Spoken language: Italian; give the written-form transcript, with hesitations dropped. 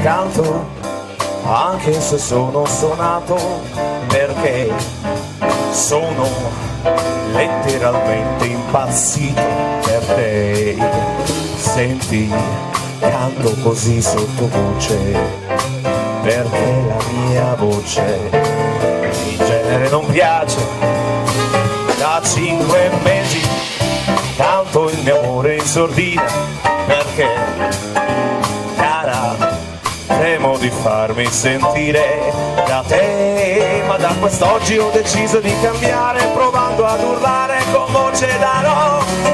canto anche se sono suonato, perché sono letteralmente impazzito per te. Senti, canto così sottovoce perché la mia voce in genere non piace. Da 5 mesi canto il mio amore in sordina perché, cara, temo di farmi sentire da te. Ma da quest'oggi ho deciso di cambiare, provando ad urlare con voce da rock.